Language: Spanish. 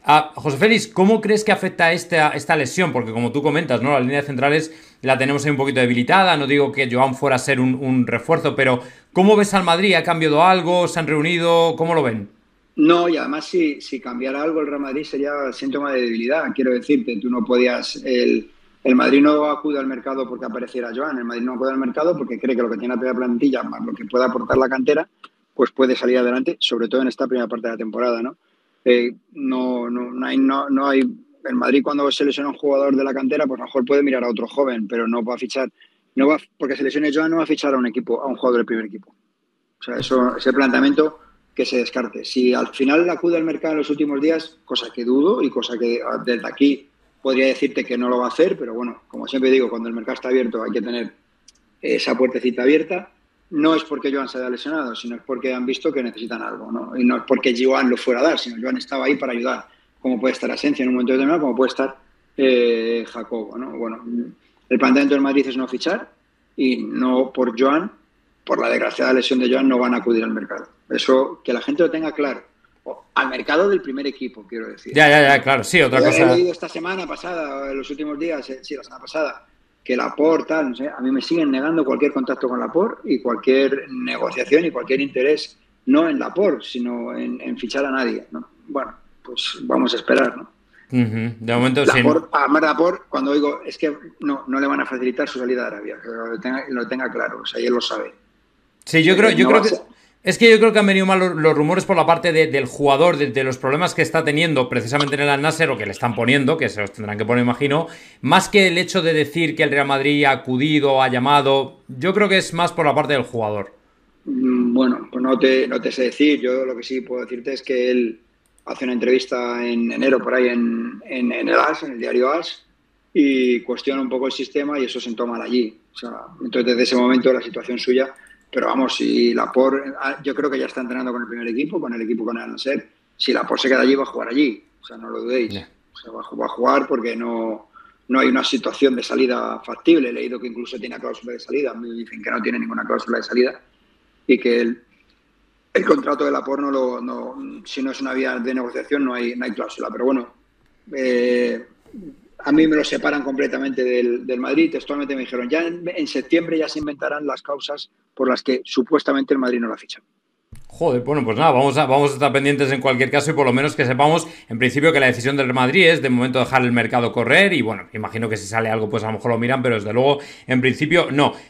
José Félix, ¿cómo crees que afecta esta lesión? Porque como tú comentas, ¿no? La línea de centrales la tenemos ahí un poquito debilitada. No digo que Joan fuera a ser un refuerzo, pero ¿cómo ves al Madrid? ¿Ha cambiado algo? ¿Se han reunido? ¿Cómo lo ven? No, y además si cambiara algo el Real Madrid sería síntoma de debilidad. Quiero decirte, tú no podías, el Madrid no acude al mercado porque apareciera Joan, el Madrid no acude al mercado porque cree que lo que tiene la primera plantilla más lo que pueda aportar la cantera, pues puede salir adelante, sobre todo en esta primera parte de la temporada, ¿no? No hay, el Madrid cuando se lesiona un jugador de la cantera, pues a lo mejor puede mirar a otro joven, pero no va a fichar, no va, porque se lesione Joan no va a fichar a un equipo, a un jugador del primer equipo. O sea, eso, ese planteamiento que se descarte. Si al final acude al mercado en los últimos días, cosa que dudo y cosa que desde aquí podría decirte que no lo va a hacer, pero bueno, como siempre digo, cuando el mercado está abierto hay que tener esa puertecita abierta. No es porque Joan se haya lesionado, sino es porque han visto que necesitan algo, ¿no? Y no es porque Joan lo fuera a dar, sino Joan estaba ahí para ayudar, como puede estar Asencia en un momento determinado, como puede estar Jacobo, ¿no? Bueno, el planteamiento del Madrid es no fichar y no por Joan, por la desgraciada lesión de Joan, no van a acudir al mercado. Eso, que la gente lo tenga claro. O al mercado del primer equipo, quiero decir. Ya, ya, ya, ¿No? claro, sí, otra He cosa. leído esta semana pasada, en los últimos días, sí, la semana pasada, que Laporte, tal, no sé, a mí me siguen negando cualquier contacto con Laporte y cualquier negociación y cualquier interés, no en Laporte, sino en fichar a nadie, ¿no? Bueno, pues vamos a esperar, ¿no? De momento sí. Laporte, a Laporte, cuando digo, es que no le van a facilitar su salida de Arabia, que lo tenga claro, o sea, y él lo sabe. Sí, O sea, que yo no va creo a que. ser, Es que yo creo que han venido mal los rumores por la parte del jugador, de los problemas que está teniendo precisamente en el Al-Nassr, o que le están poniendo, que se los tendrán que poner, imagino, más que el hecho de decir que el Real Madrid ha acudido, ha llamado, yo creo que es más por la parte del jugador. Bueno, pues no te sé decir. Yo lo que sí puedo decirte es que él hace una entrevista en enero por ahí en el AS, en el diario AS, y cuestiona un poco el sistema y eso se toma allí. O sea, entonces desde ese momento la situación suya, pero vamos, si Laporte, yo creo que ya está entrenando con el primer equipo, con el equipo con el Al-Nassr, si Laporte se queda allí va a jugar allí, o sea, no lo dudéis. Yeah. O sea, va a jugar porque no hay una situación de salida factible. He leído que incluso tiene cláusula de salida, me dicen que no tiene ninguna cláusula de salida y que el contrato de la porno, si no es una vía de negociación, no hay cláusula. Pero bueno, eh, a mí me lo separan completamente del Madrid. Textualmente me dijeron, ya en septiembre ya se inventarán las causas por las que supuestamente el Madrid no la ficha. Joder, bueno, pues nada, vamos a estar pendientes en cualquier caso y por lo menos que sepamos en principio que la decisión del Real Madrid es de momento dejar el mercado correr y bueno, imagino que si sale algo pues a lo mejor lo miran, pero desde luego en principio no.